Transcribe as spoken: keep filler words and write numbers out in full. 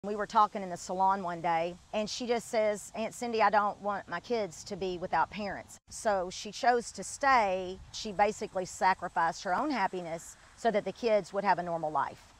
We were talking in the salon one day, and she just says, "Aunt Cindy, I don't want my kids to be without parents." So she chose to stay. She basically sacrificed her own happiness so that the kids would have a normal life.